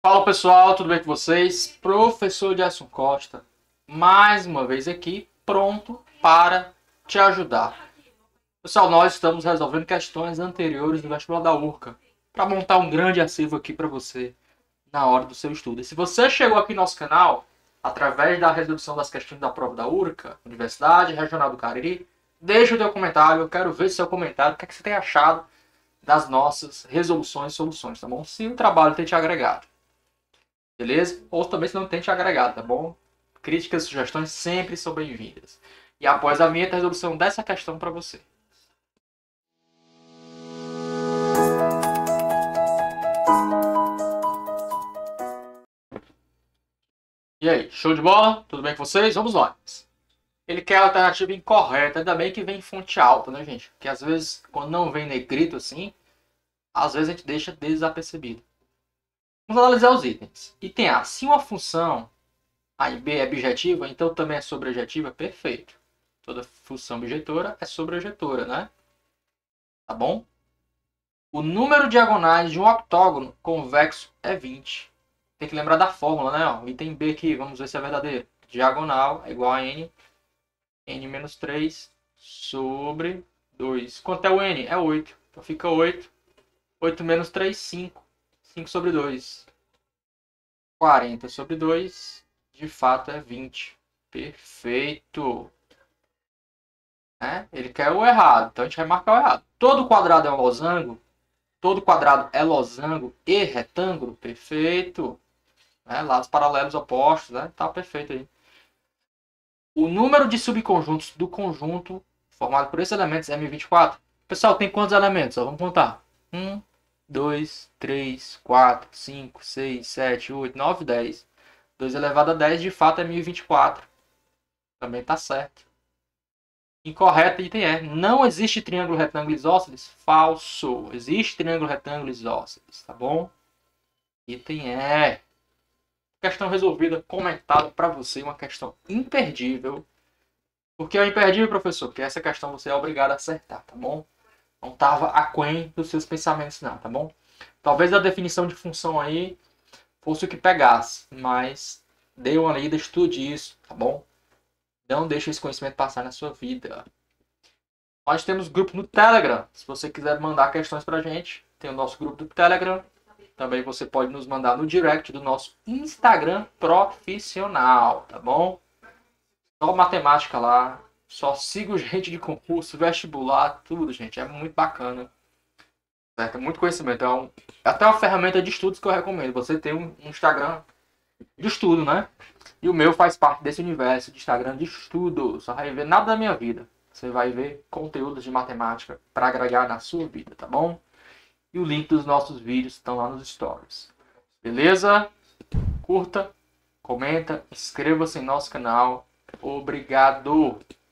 Fala pessoal, tudo bem com vocês? Professor Gerson Costa, mais uma vez aqui, pronto para te ajudar. Pessoal, nós estamos resolvendo questões anteriores do vestibular da URCA para montar um grande acervo aqui para você na hora do seu estudo. E se você chegou aqui no nosso canal através da resolução das questões da prova da URCA, Universidade Regional do Cariri, deixa o teu comentário, eu quero ver seu comentário, o que é que você tem achado das nossas resoluções e soluções, tá bom? Se o trabalho tem te agregado. Beleza? Ou também se não tem te agregado, tá bom? Críticas e sugestões sempre são bem-vindas. E após a minha resolução dessa questão para você. E aí, show de bola? Tudo bem com vocês? Vamos lá. Ele quer a alternativa incorreta, ainda bem que vem em fonte alta, né, gente? Porque às vezes, quando não vem negrito assim, às vezes a gente deixa desapercebido. Vamos analisar os itens. Item A. Se uma função A e B é bijetiva, então também é sobrejetiva? Perfeito. Toda função bijetora é sobrejetora, né? Tá bom? O número de diagonais de um octógono convexo é 20. Tem que lembrar da fórmula, né? O item B aqui, vamos ver se é verdadeiro. Diagonal é igual a n menos 3 sobre 2. Quanto é o n? É 8. Então fica 8. 8 menos 3, 5. 5 sobre 2. 40 sobre 2. De fato é 20. Perfeito. Ele quer o errado, então a gente vai marcar o errado. Todo quadrado é um losango. Todo quadrado é losango e retângulo. Perfeito. Lados paralelos opostos, né? Tá perfeito aí. O número de subconjuntos do conjunto formado por esses elementos é 1024. Pessoal, tem quantos elementos? Vamos contar. 1, 2, 3, 4, 5, 6, 7, 8, 9, 10. 2 elevado a 10, de fato, é 1024. Também tá certo. Incorreto, item E. Não existe triângulo retângulo isósceles? Falso. Existe triângulo retângulo isósceles, tá bom? Item E. Questão resolvida, comentada para você, uma questão imperdível. Por que é imperdível, professor? Porque essa questão você é obrigado a acertar, tá bom? Não estava aquém dos seus pensamentos não, tá bom? Talvez a definição de função aí fosse o que pegasse, mas dê uma lida, estude isso, tá bom? Não deixe esse conhecimento passar na sua vida. Nós temos grupo no Telegram. Se você quiser mandar questões pra gente, tem o nosso grupo do Telegram. Também você pode nos mandar no direct do nosso Instagram profissional, tá bom? Só matemática lá. Só sigo gente de concurso, vestibular, tudo, gente. É muito bacana. Certo? É muito conhecimento. É até uma ferramenta de estudos que eu recomendo. Você tem um Instagram de estudo, né? E o meu faz parte desse universo de Instagram de estudo. Só vai ver nada da minha vida. Você vai ver conteúdos de matemática para agregar na sua vida, tá bom? E o link dos nossos vídeos estão lá nos stories. Beleza? Curta, comenta, inscreva-se em nosso canal. Obrigado!